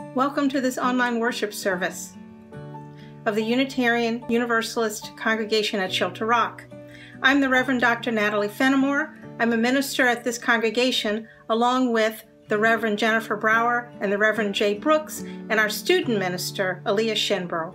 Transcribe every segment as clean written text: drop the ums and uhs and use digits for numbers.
Welcome to this online worship service of the Unitarian Universalist congregation at Shelter Rock. I'm the Reverend Dr. Natalie Fenimore. I'm a minister at this congregation, along with the Reverend Jennifer Brower and the Reverend Jay Brooks, and our student minister, Aaliyah Shinborough.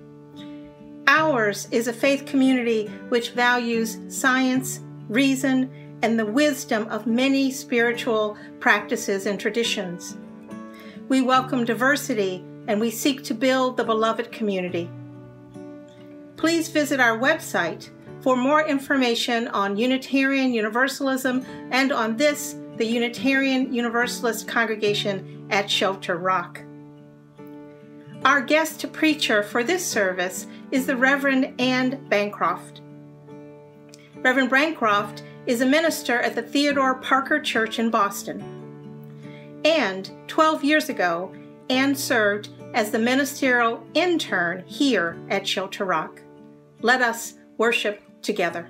Ours is a faith community which values science, reason, and the wisdom of many spiritual practices and traditions. We welcome diversity, and we seek to build the beloved community. Please visit our website for more information on Unitarian Universalism and on this, the Unitarian Universalist congregation at Shelter Rock. Our guest preacher for this service is the Reverend Ann Bancroft. Reverend Bancroft is a minister at the Theodore Parker Church in Boston. And 12 years ago, Ann served as the ministerial intern here at Shelter Rock. Let us worship together.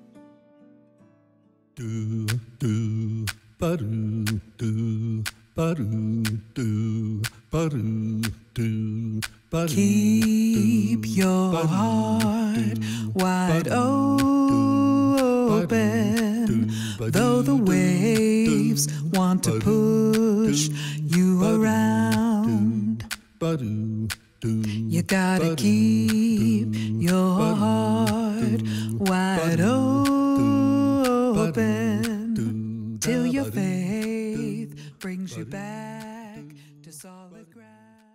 Keep your heart wide open, though the waves want to push you around. You gotta keep your heart wide open till your faith brings you back to solid ground.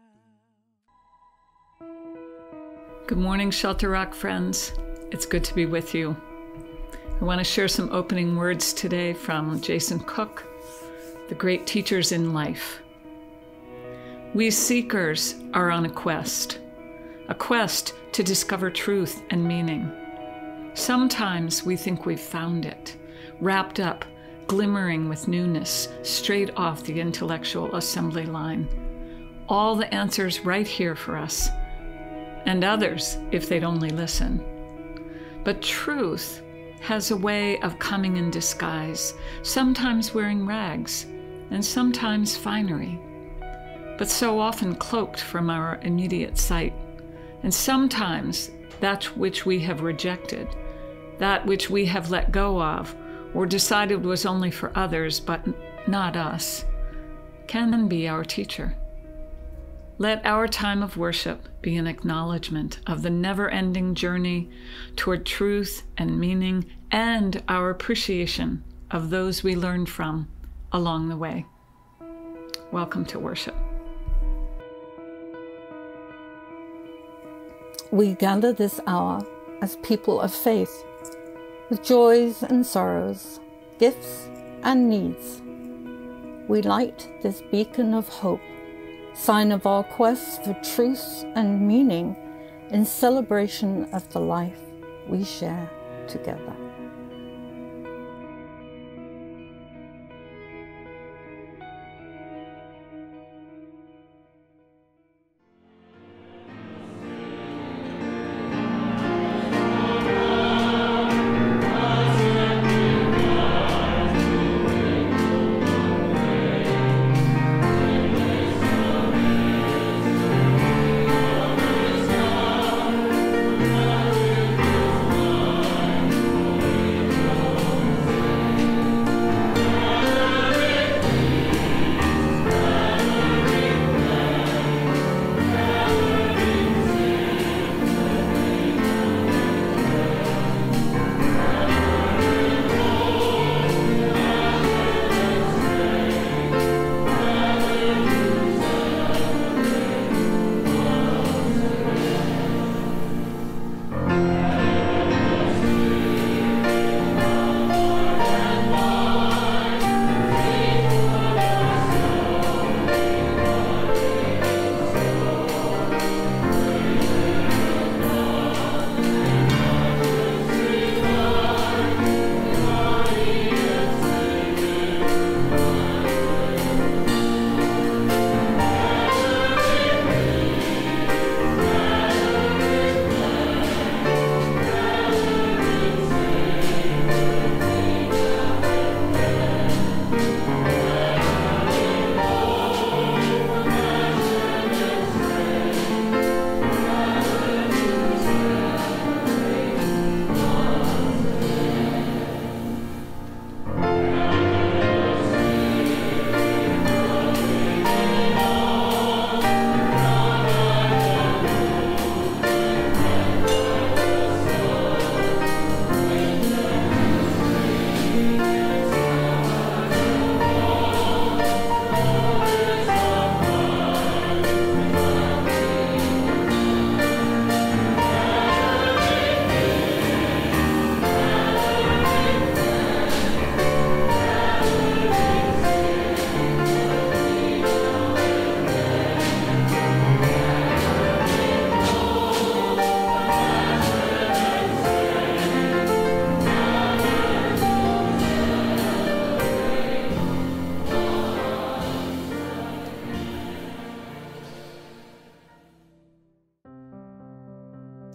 Good morning, Shelter Rock friends. It's good to be with you. I want to share some opening words today from Jason Cook, The Great Teachers in Life. We seekers are on a quest to discover truth and meaning. Sometimes we think we've found it, wrapped up, glimmering with newness, straight off the intellectual assembly line. All the answers right here for us, and others if they'd only listen. But truth has a way of coming in disguise, sometimes wearing rags, and sometimes finery, but so often cloaked from our immediate sight. And sometimes that which we have rejected, that which we have let go of, or decided was only for others but not us, can be our teacher. Let our time of worship be an acknowledgement of the never-ending journey toward truth and meaning, and our appreciation of those we learned from along the way. Welcome to worship. We gather this hour as people of faith, with joys and sorrows, gifts and needs. We light this beacon of hope, sign of our quest for truth and meaning in celebration of the life we share together.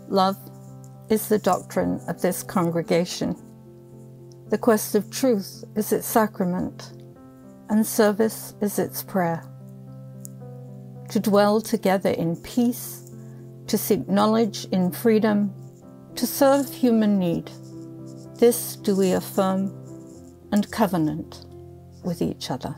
Love is the doctrine of this congregation. The quest of truth is its sacrament, and service is its prayer. To dwell together in peace, to seek knowledge in freedom, to serve human need, this do we affirm and covenant with each other.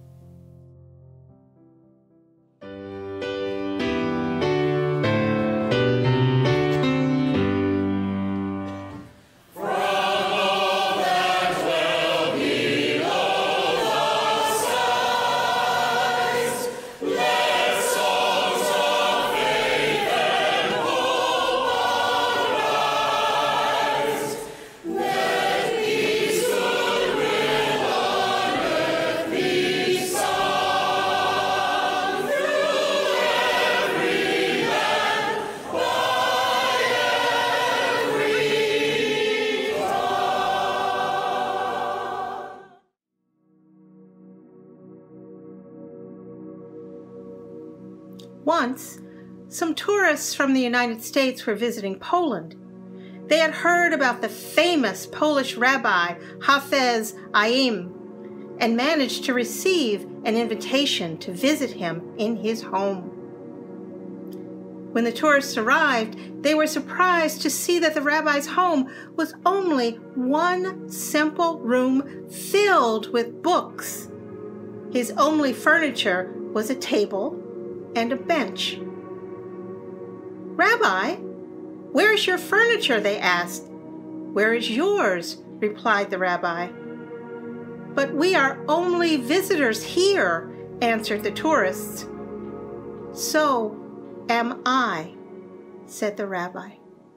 Once, some tourists from the United States were visiting Poland. They had heard about the famous Polish rabbi Hafez Chaim and managed to receive an invitation to visit him in his home. When the tourists arrived, they were surprised to see that the rabbi's home was only one simple room filled with books. His only furniture was a table and a bench. "Rabbi, where is your furniture?" they asked. "Where is yours?" replied the rabbi. "But we are only visitors here," answered the tourists. "So am I," said the rabbi.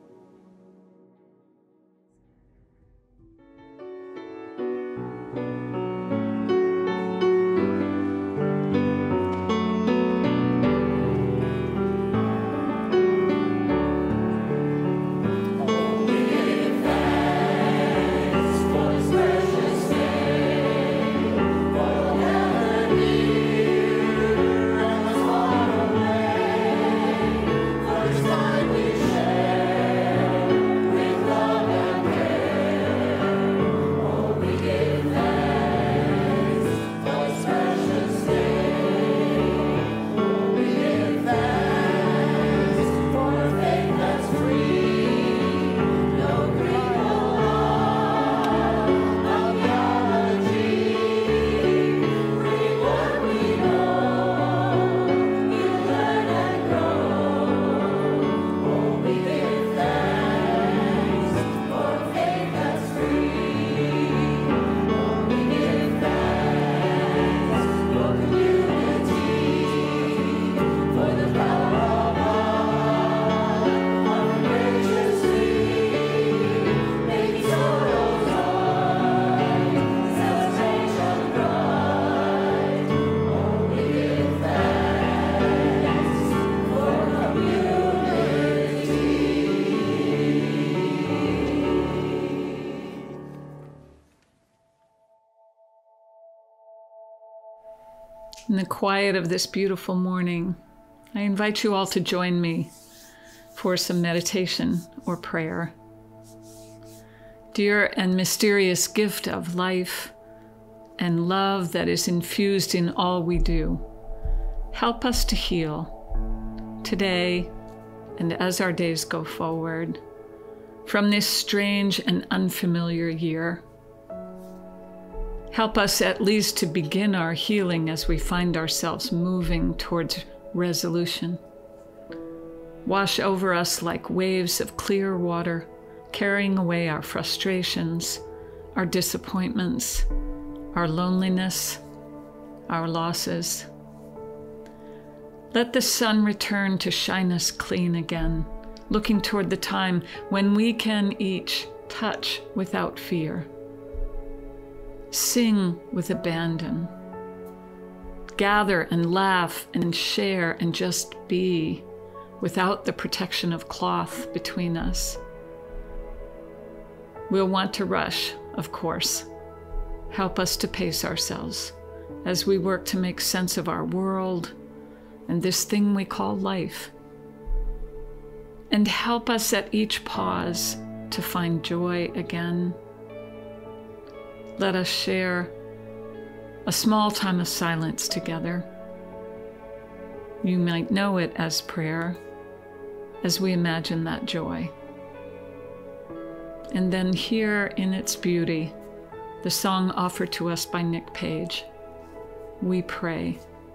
In the quiet of this beautiful morning, I invite you all to join me for some meditation or prayer. Dear and mysterious gift of life and love that is infused in all we do, help us to heal today and as our days go forward from this strange and unfamiliar year. Help us at least to begin our healing as we find ourselves moving towards resolution. Wash over us like waves of clear water, carrying away our frustrations, our disappointments, our loneliness, our losses. Let the sun return to shine us clean again, looking toward the time when we can each touch without fear, sing with abandon, gather and laugh and share and just be without the protection of cloth between us. We'll want to rush, of course. Help us to pace ourselves as we work to make sense of our world and this thing we call life. and help us at each pause to find joy again. Let us share a small time of silence together. You might know it as prayer, as we imagine that joy. And then hear in its beauty the song offered to us by Nick Page, We Pray.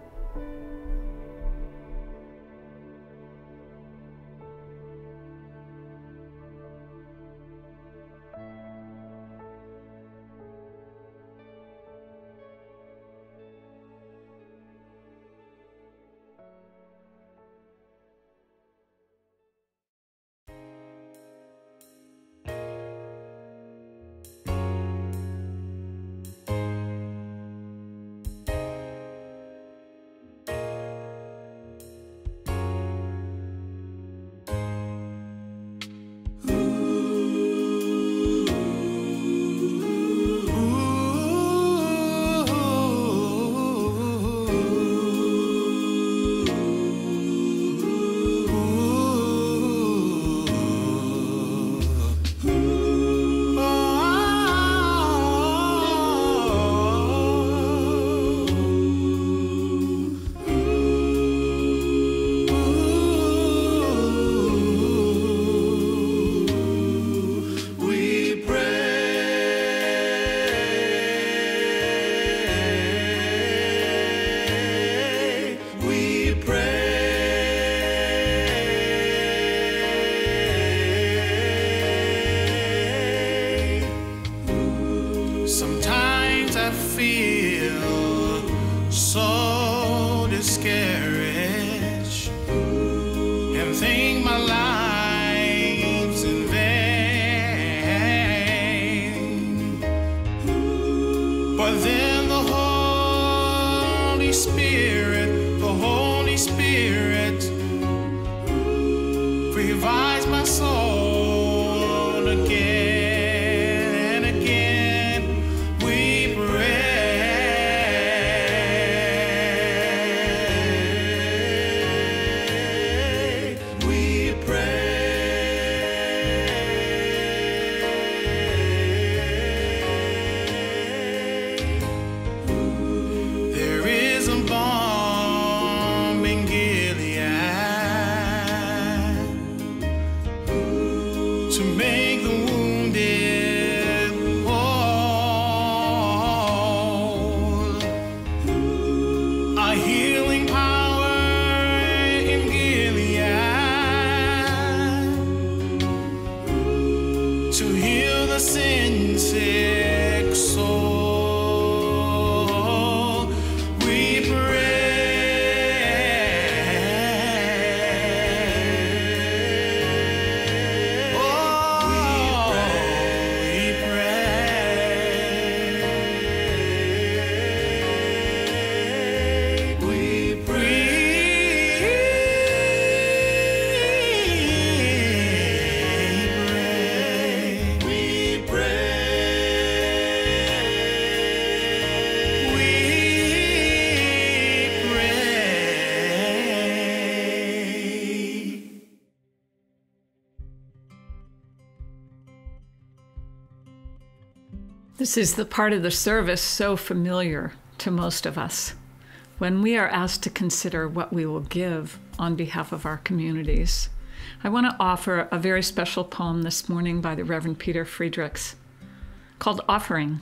This is the part of the service so familiar to most of us, when we are asked to consider what we will give on behalf of our communities. I want to offer a very special poem this morning by the Reverend Peter Friedrichs called Offering.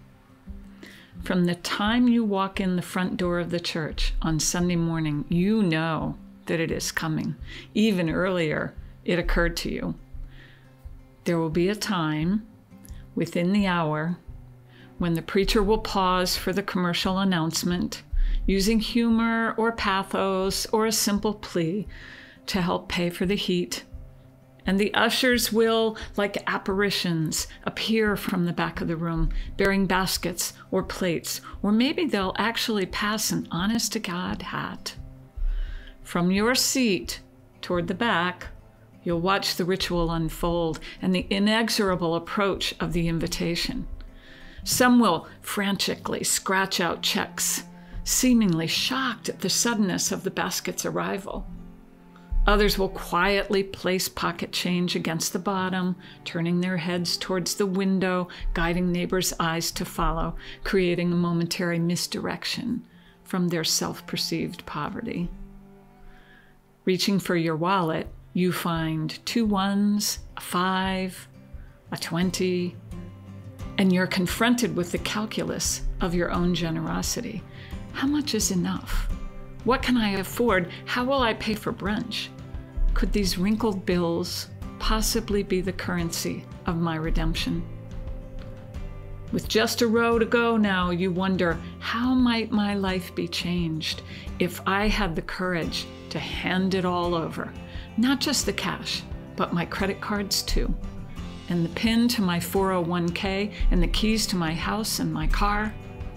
From the time you walk in the front door of the church on Sunday morning, you know that it is coming. Even earlier, it occurred to you. There will be a time within the hour when the preacher will pause for the commercial announcement, using humor or pathos or a simple plea to help pay for the heat. And the ushers will, like apparitions, appear from the back of the room, bearing baskets or plates, or maybe they'll actually pass an honest-to-God hat. From your seat toward the back, you'll watch the ritual unfold and the inexorable approach of the invitation. Some will frantically scratch out checks, seemingly shocked at the suddenness of the basket's arrival. Others will quietly place pocket change against the bottom, turning their heads towards the window, guiding neighbors' eyes to follow, creating a momentary misdirection from their self-perceived poverty. Reaching for your wallet, you find 2 ones, a 5, a 20, and you're confronted with the calculus of your own generosity. How much is enough? What can I afford? How will I pay for brunch? Could these wrinkled bills possibly be the currency of my redemption? With just a row to go now, you wonder, how might my life be changed if I had the courage to hand it all over? Not just the cash, but my credit cards too. And the PIN to my 401k, and the keys to my house and my car.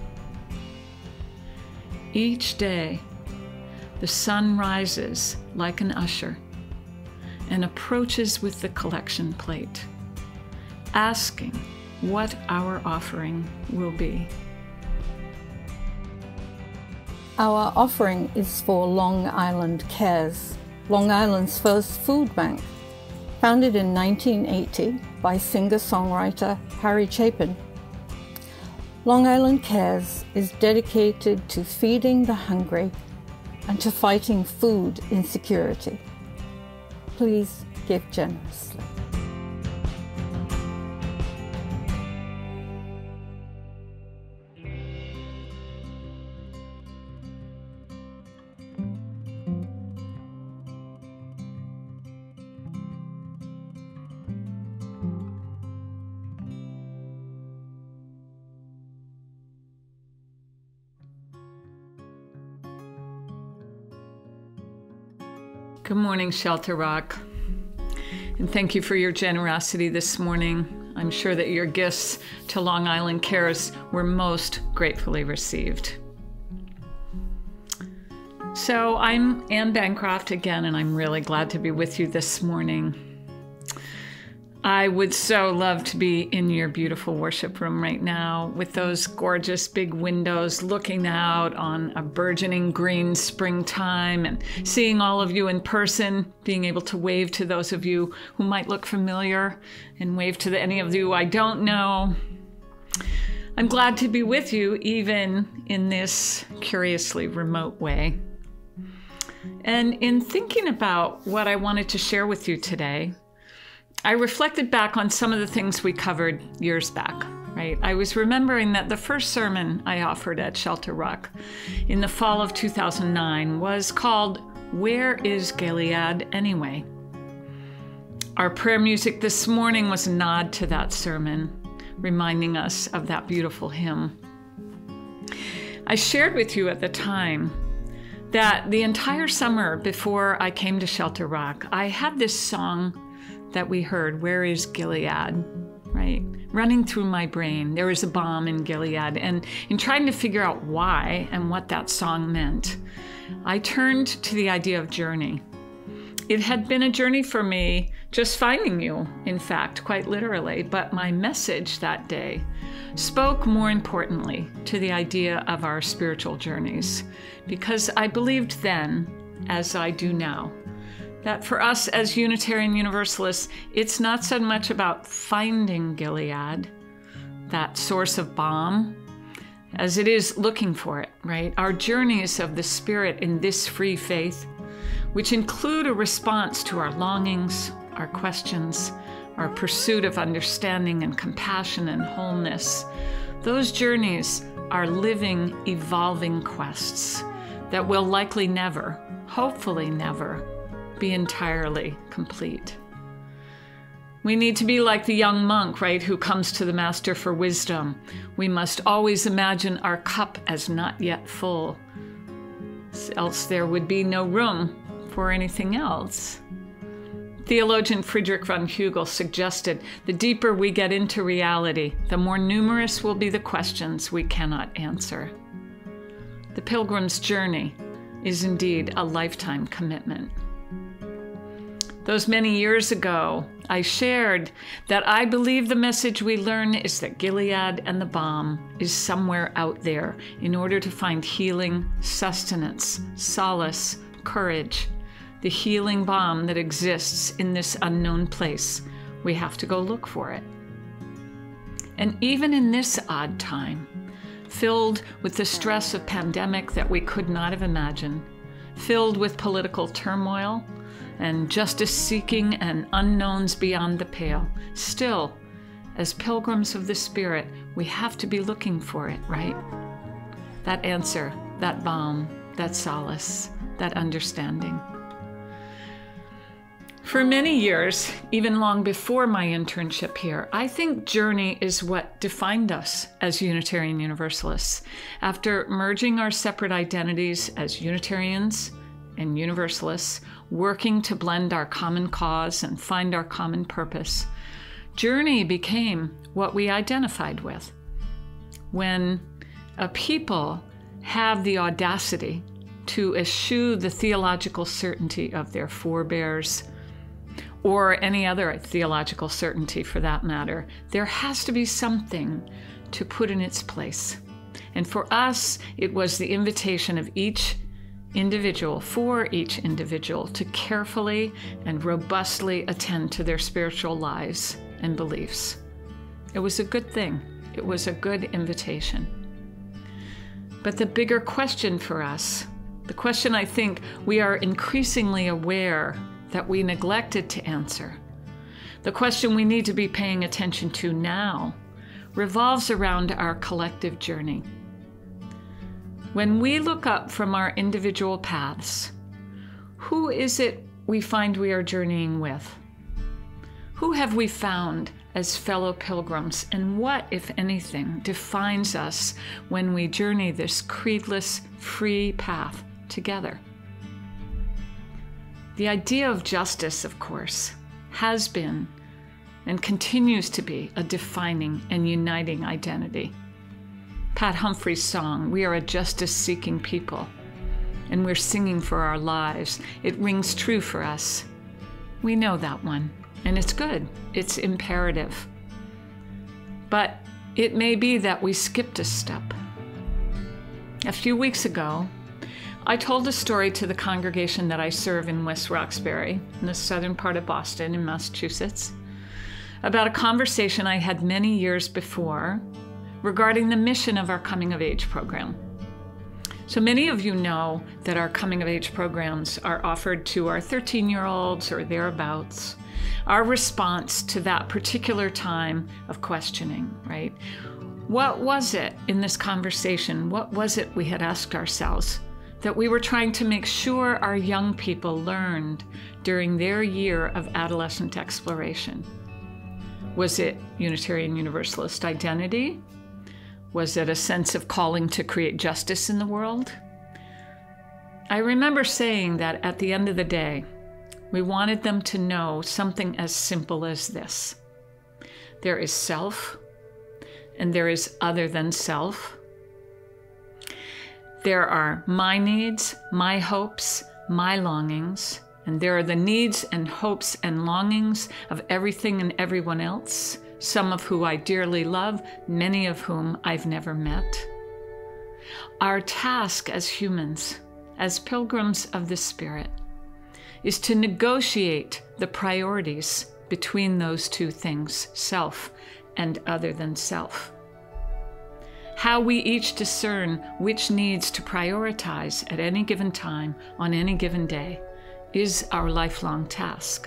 Each day, the sun rises like an usher and approaches with the collection plate, asking what our offering will be. Our offering is for Long Island Cares, Long Island's first food bank, founded in 1980 by singer-songwriter Harry Chapin. Long Island Cares is dedicated to feeding the hungry and to fighting food insecurity. Please give generously. Good morning, Shelter Rock. And thank you for your generosity this morning. I'm sure that your gifts to Long Island Cares were most gratefully received. So I'm Ann Bancroft again, and I'm really glad to be with you this morning. I would so love to be in your beautiful worship room right now with those gorgeous big windows looking out on a burgeoning green springtime and seeing all of you in person, being able to wave to those of you who might look familiar and wave to any of you I don't know. I'm glad to be with you even in this curiously remote way. And in thinking about what I wanted to share with you today, I reflected back on some of the things we covered years back, right? I was remembering that the first sermon I offered at Shelter Rock in the fall of 2009 was called, "Where is Gilead Anyway?" Our prayer music this morning was a nod to that sermon, reminding us of that beautiful hymn. I shared with you at the time that the entire summer before I came to Shelter Rock, I had this song that we heard, "Where is Gilead?" right? Running through my brain. There was a bomb in Gilead. And in trying to figure out why and what that song meant, I turned to the idea of journey. It had been a journey for me just finding you, in fact, quite literally. But my message that day spoke more importantly to the idea of our spiritual journeys, because I believed then, as I do now, that for us as Unitarian Universalists, it's not so much about finding Gilead, that source of balm, as it is looking for it, right? Our journeys of the Spirit in this free faith, which include a response to our longings, our questions, our pursuit of understanding and compassion and wholeness, those journeys are living, evolving quests that will likely never, hopefully never, be entirely complete. We need to be like the young monk, right, who comes to the master for wisdom. We must always imagine our cup as not yet full, else there would be no room for anything else. Theologian Friedrich von Hugel suggested the deeper we get into reality, the more numerous will be the questions we cannot answer. The Pilgrim's journey is indeed a lifetime commitment. Those many years ago, I shared that I believe the message we learn is that Gilead and the balm is somewhere out there in order to find healing, sustenance, solace, courage, the healing balm that exists in this unknown place, we have to go look for it. And even in this odd time, filled with the stress of pandemic that we could not have imagined, filled with political turmoil and justice seeking and unknowns beyond the pale, still, as pilgrims of the Spirit, we have to be looking for it, right? That answer, that balm, that solace, that understanding. For many years, even long before my internship here, I think journey is what defined us as Unitarian Universalists. After merging our separate identities as Unitarians and Universalists, working to blend our common cause and find our common purpose, journey became what we identified with. When a people have the audacity to eschew the theological certainty of their forebears, or any other theological certainty for that matter, there has to be something to put in its place. And for us, it was the invitation of each individual, for each individual, to carefully and robustly attend to their spiritual lives and beliefs. It was a good thing. It was a good invitation. But the bigger question for us, the question I think we are increasingly aware that we neglected to answer, the question we need to be paying attention to now, revolves around our collective journey. When we look up from our individual paths, who is it we find we are journeying with? Who have we found as fellow pilgrims, and what, if anything, defines us when we journey this creedless, free path together? The idea of justice, of course, has been and continues to be a defining and uniting identity. Pat Humphrey's song, "We are a justice-seeking people, and we're singing for our lives," it rings true for us. We know that one, and it's good. It's imperative. But it may be that we skipped a step. A few weeks ago, I told a story to the congregation that I serve in West Roxbury, in the southern part of Boston in Massachusetts, about a conversation I had many years before regarding the mission of our Coming of Age program. So many of you know that our Coming of Age programs are offered to our 13-year-olds or thereabouts, our response to that particular time of questioning, right? What was it in this conversation? What was it we had asked ourselves that we were trying to make sure our young people learned during their year of adolescent exploration? Was it Unitarian Universalist identity? Was it a sense of calling to create justice in the world? I remember saying that at the end of the day, we wanted them to know something as simple as this. There is self, and there is other than self. There are my needs, my hopes, my longings, and there are the needs and hopes and longings of everything and everyone else, some of whom I dearly love, many of whom I've never met. Our task as humans, as pilgrims of the Spirit, is to negotiate the priorities between those two things, self and other than self. How we each discern which needs to prioritize at any given time, on any given day, is our lifelong task.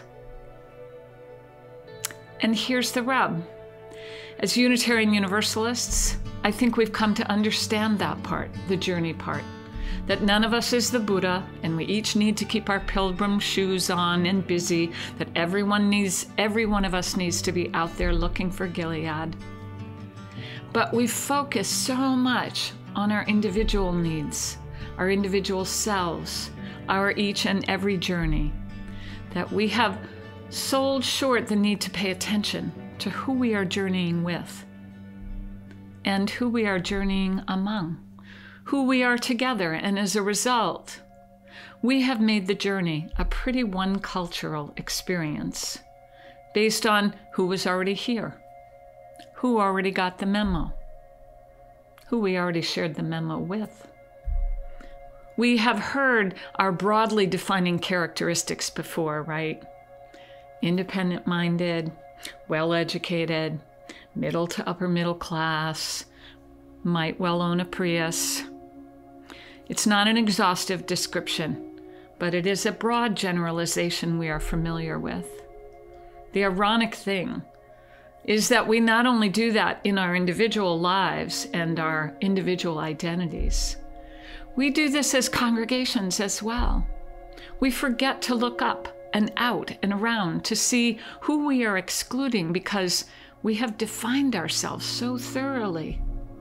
And here's the rub. As Unitarian Universalists, I think we've come to understand that part, the journey part, that none of us is the Buddha, and we each need to keep our pilgrim shoes on and busy, that every one of us needs to be out there looking for Gilead. But we focus so much on our individual needs, our individual selves, our each and every journey, that we have sold short the need to pay attention to who we are journeying with and who we are journeying among, who we are together. And as a result, we have made the journey a pretty one cultural experience based on who was already here, who already got the memo, who we already shared the memo with. We have heard our broadly defining characteristics before, right? Independent-minded, well-educated, middle to upper middle class, might well own a Prius. It's not an exhaustive description, but it is a broad generalization we are familiar with. The ironic thing is that we not only do that in our individual lives and our individual identities, we do this as congregations as well. We forget to look up and out and around to see who we are excluding because we have defined ourselves so thoroughly.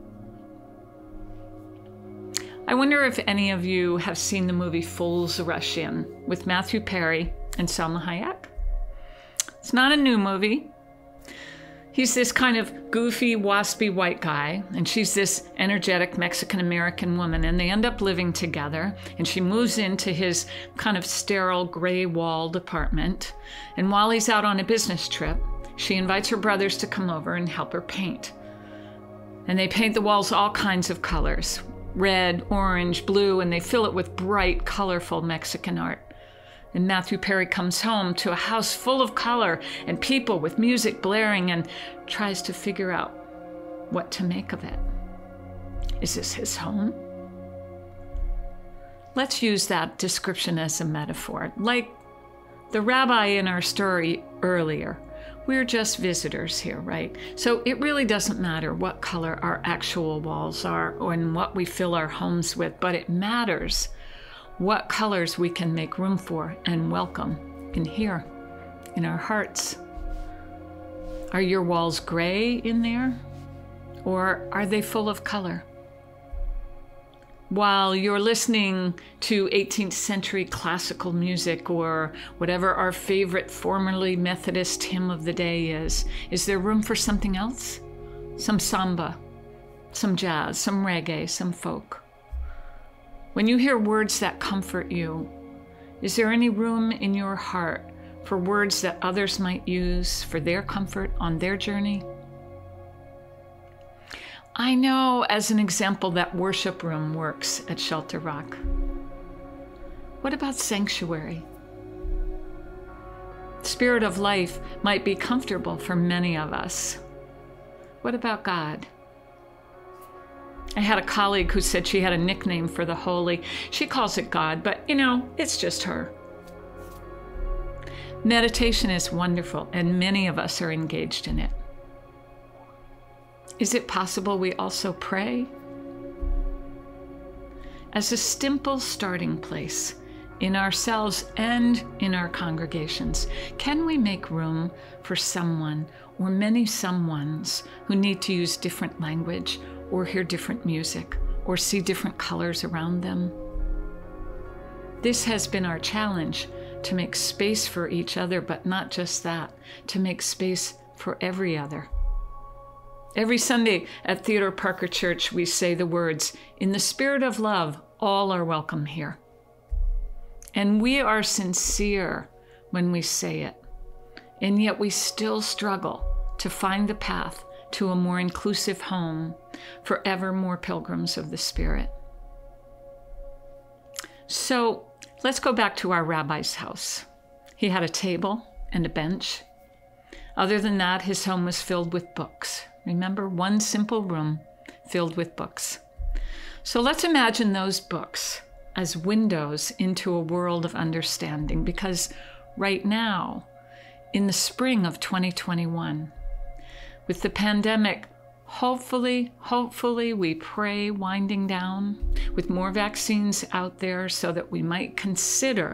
I wonder if any of you have seen the movie Fools Rush In with Matthew Perry and Salma Hayek. It's not a new movie. He's this kind of goofy, waspy white guy, and she's this energetic Mexican-American woman, and they end up living together, and she moves into his kind of sterile, gray-walled apartment, and while he's out on a business trip, she invites her brothers to come over and help her paint. And they paint the walls all kinds of colors, red, orange, blue, and they fill it with bright, colorful Mexican art. And Matthew Perry comes home to a house full of color and people with music blaring and tries to figure out what to make of it. Is this his home? Let's use that description as a metaphor. Like the rabbi in our story earlier, we're just visitors here, right? So it really doesn't matter what color our actual walls are or in what we fill our homes with, but it matters what colors we can make room for and welcome in here, in our hearts. Are your walls gray in there, or are they full of color? While you're listening to 18th century classical music or whatever our favorite formerly Methodist hymn of the day is there room for something else? Some samba, some jazz, some reggae, some folk? When you hear words that comfort you, is there any room in your heart for words that others might use for their comfort on their journey? I know, as an example, that worship room works at Shelter Rock. What about sanctuary? Spirit of life might be comfortable for many of us. What about God? I had a colleague who said she had a nickname for the holy. She calls it God, but you know, it's just her. Meditation is wonderful, and many of us are engaged in it. Is it possible we also pray? As a simple starting place in ourselves and in our congregations, can we make room for someone or many someones who need to use different language or hear different music or see different colors around them? This has been our challenge, to make space for each other, but not just that, to make space for every other. Every Sunday at Theodore Parker Church, we say the words, "In the spirit of love, all are welcome here." And we are sincere when we say it, and yet we still struggle to find the path to a more inclusive home for ever more pilgrims of the Spirit. So let's go back to our rabbi's house. He had a table and a bench. Other than that, his home was filled with books. Remember, one simple room filled with books. So let's imagine those books as windows into a world of understanding, because right now, in the spring of 2021, with the pandemic, hopefully, we pray winding down, with more vaccines out there so that we might consider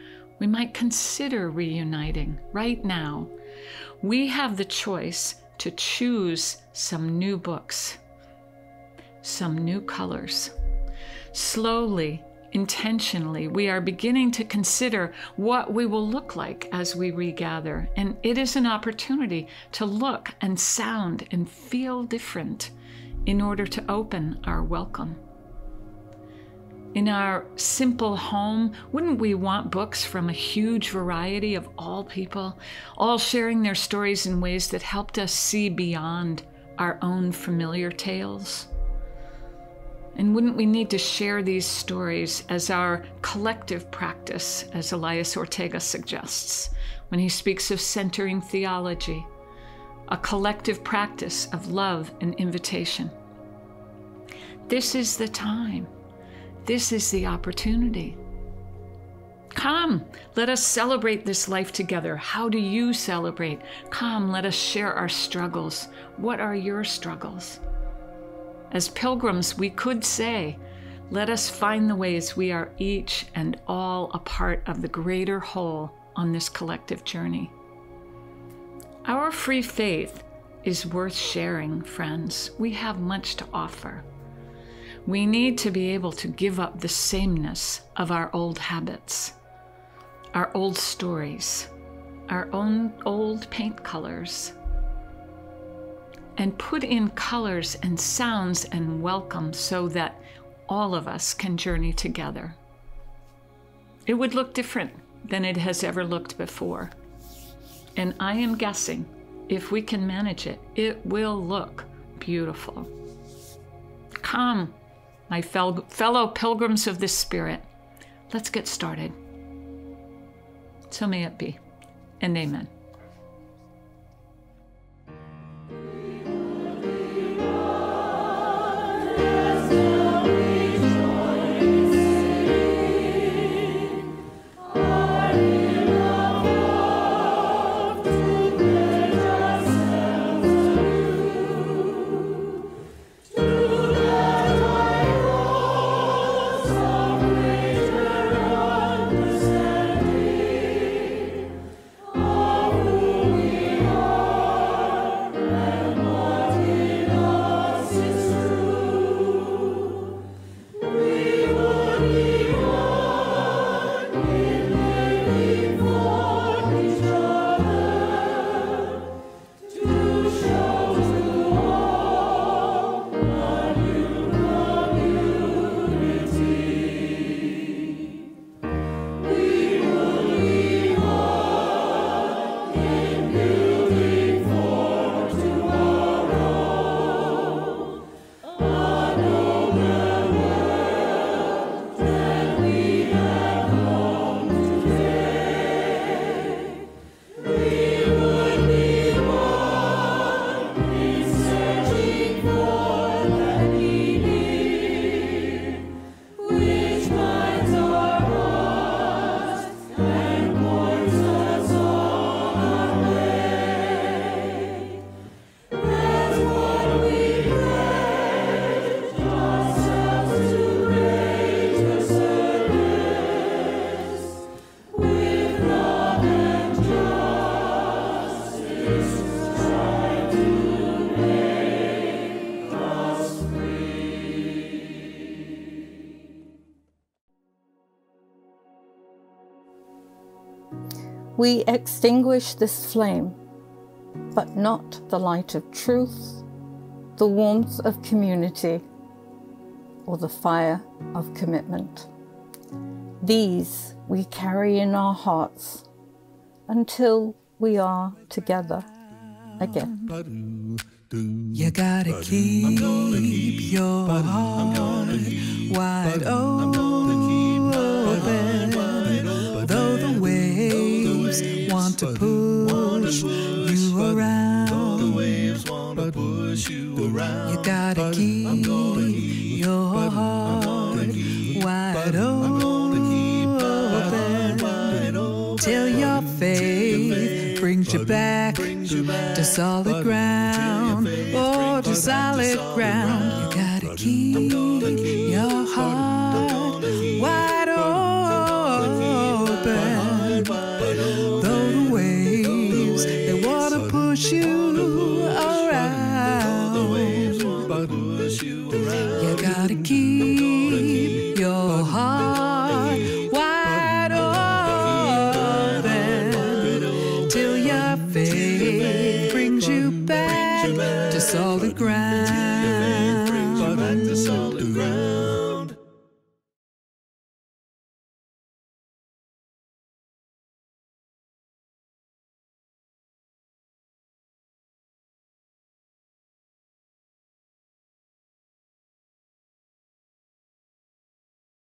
reuniting right now. We have the choice to choose some new books, some new colors. Slowly, intentionally, we are beginning to consider what we will look like as we regather. And it is an opportunity to look and sound and feel different in order to open our welcome. In our simple home, wouldn't we want books from a huge variety of all people, all sharing their stories in ways that helped us see beyond our own familiar tales? And wouldn't we need to share these stories as our collective practice, as Elias Ortega suggests, when he speaks of centering theology, a collective practice of love and invitation? This is the time. This is the opportunity. Come, let us celebrate this life together. How do you celebrate? Come, let us share our struggles. What are your struggles? As pilgrims, we could say, let us find the ways we are each and all a part of the greater whole on this collective journey. Our free faith is worth sharing, friends. We have much to offer. We need to be able to give up the sameness of our old habits, our old stories, our own old paint colors, and put in colors and sounds and welcome so that all of us can journey together. It would look different than it has ever looked before. And I am guessing, if we can manage it, it will look beautiful. Come, my fellow pilgrims of the Spirit, let's get started. So may it be, and amen. We extinguish this flame, but not the light of truth, the warmth of community, or the fire of commitment. These we carry in our hearts until we are together again. You gotta keep your heart wide open, though the waves want to push you around. You gotta keep your heart wide open till your faith brings you back to solid ground. Oh, to solid ground. You gotta keep